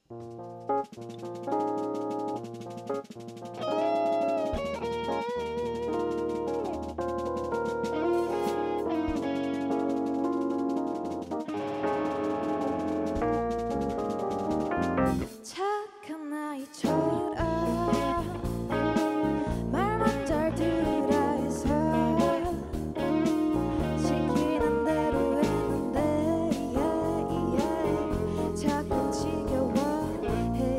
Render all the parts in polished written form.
착한 아이처럼 말만 잘 들으라 해서 시키는 대로 했는데 자꾸 지겨워해.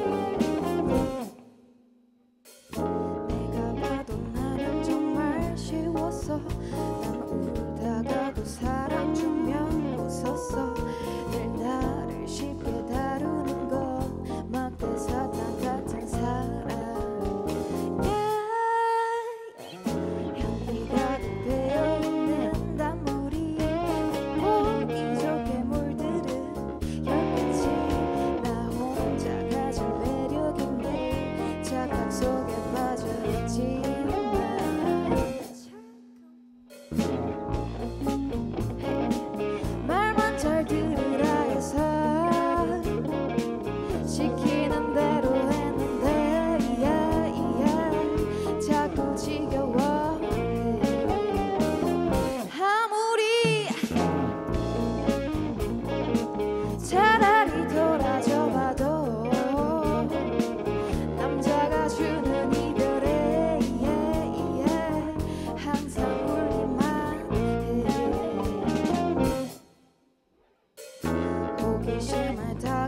내가 봐도 나는 정말 쉬웠어. 난 울다가도 사랑 주면 웃었어. 늘 나를 쉽게 다루는 건 막대 사탕 같은 사람. 향기가 되어 있는 단물이 보기좋게 물들은 혈빛이 나 혼자 가진 매력인데 착각 속에 빠져있지만 말만 잘 들으라 해서 시키는 대로 했는데 자꾸 지겨워해. 아무리 차라리 돌아줘봐도 남자가 주는 이별에 항상 울기만 해. 호기심을 다